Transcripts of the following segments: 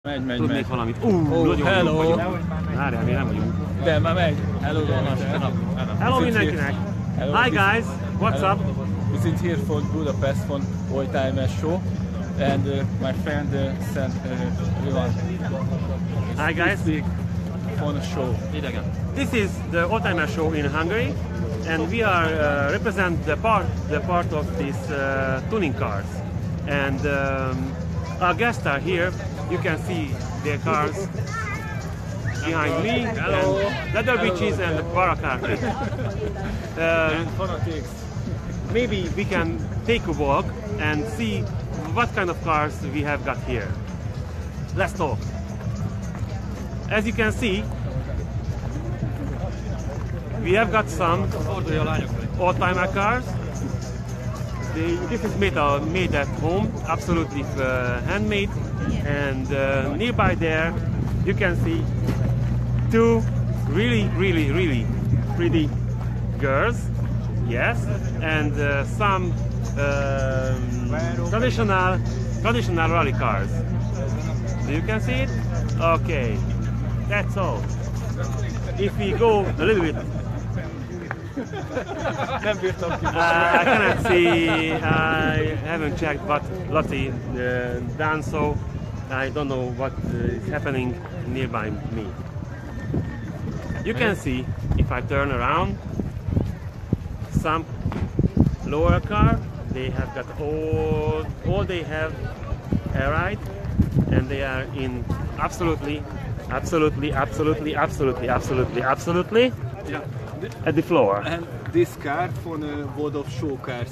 Megy. Tudnék valamit. Nagyon hello! jó Várjál, mi nem vagyunk. De már megy. Hello, Hello mindenkinek! Hi guys, what's up? We sit here for Budapest for Old Timer Show, and my friend sent everyone. Hi guys. Speak for the show. This is the Oldtimer Show in Hungary, and we are represent the part of these tuning cars. And our guests are here. You can see their cars behind me, Hello. and Leather Beaches and the Paracarpet. And fanatics. Maybe we can take a walk and see what kind of cars we have got here. Let's talk. As you can see, we have got some old-timer cars. This is made at home, absolutely handmade. And nearby there, you can see two really pretty girls. Yes, and some traditional rally cars. So you can see it? Okay, that's all. If we go a little bit, I cannot see. I haven't checked what Lottie done, so I don't know what is happening nearby me. You can see if I turn around some lower car. They have got all they have right, and they are in absolutely Yeah. at the floor. And this car from World of Show Cars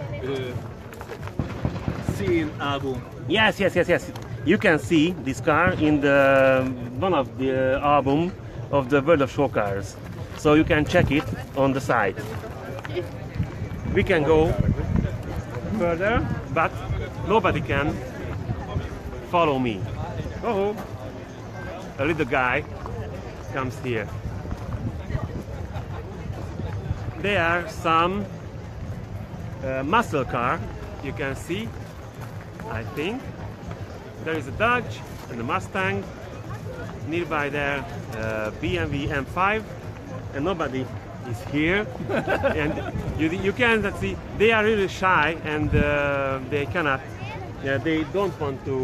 scene album. Yes. You can see this car in the one of the album of the World of Show Cars. So you can check it on the site. We can go further, but nobody can follow me. Oh, a little guy comes here. There are some muscle car. You can see, I think. There is a Dodge and a Mustang. Nearby there, BMW M5, and nobody is here. And you can see they are really shy, and they cannot. They don't want to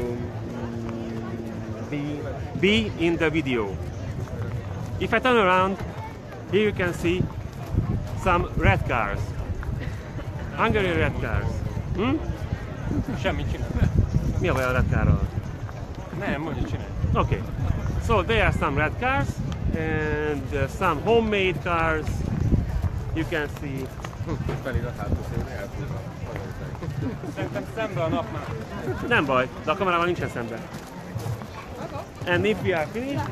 be in the video. If I turn around, here you can see some red cars. Hungary red cars. Semmit csinál. Mi a baj a red carral? Nem, mondja, csinálj. Okay, so there are some red cars and some homemade cars. You can see. Szerintem szembe a napnál. Nem baj, de a kamerával nincsen szemben. And if we are finished,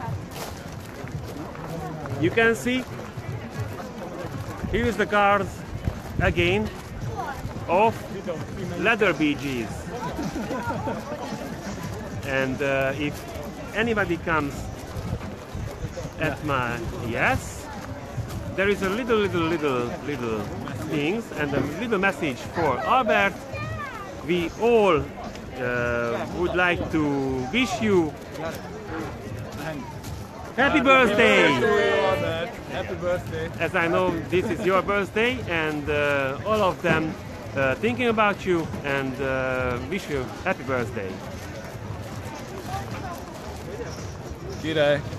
you can see here is the cars again of Leather Beaches. And if anybody comes at my there is a little things and a little message for Albert. We all would like to wish you happy birthday! Happy birthday! As I know this is your birthday, and all of them thinking about you and wish you happy birthday. Király!